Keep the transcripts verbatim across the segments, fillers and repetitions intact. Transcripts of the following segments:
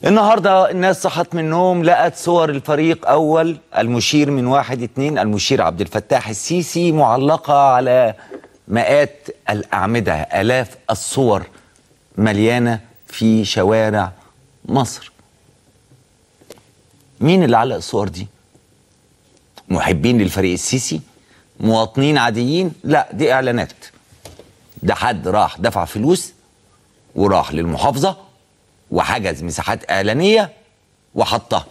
النهارده الناس صحت من النوم لقت صور الفريق اول المشير من واحد اتنين المشير عبد الفتاح السيسي معلقه على مئات الاعمده، الاف الصور مليانه في شوارع مصر. مين اللي علق الصور دي؟ محبين للفريق السيسي؟ مواطنين عاديين؟ لا، دي اعلانات. ده حد راح دفع فلوس وراح للمحافظه وحجز مساحات اعلانيه وحطها.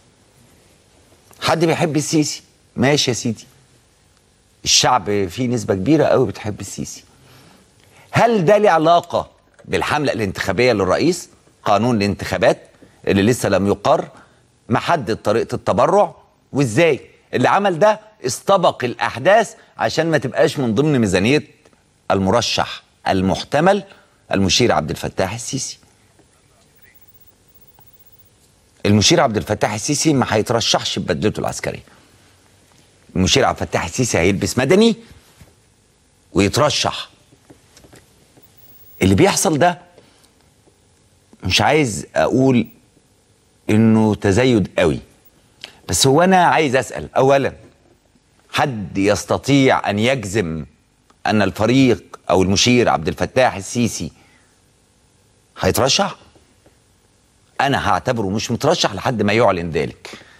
حد بيحب السيسي؟ ماشي يا سيدي، الشعب فيه نسبه كبيره قوي بتحب السيسي. هل ده له علاقه بالحمله الانتخابيه للرئيس؟ قانون الانتخابات اللي لسه لم يقر محدد طريقه التبرع، وازاي اللي عمل ده استبق الاحداث عشان ما تبقاش من ضمن ميزانيه المرشح المحتمل المشير عبد الفتاح السيسي. المشير عبد الفتاح السيسي ما هيترشحش ببدلته العسكريه. المشير عبد الفتاح السيسي هيلبس مدني ويترشح. اللي بيحصل ده مش عايز اقول انه تزايد قوي، بس هو انا عايز اسال اولا، حد يستطيع ان يجزم ان الفريق او المشير عبد الفتاح السيسي هيترشح؟ انا هعتبره مش مترشح لحد ما يعلن ذلك.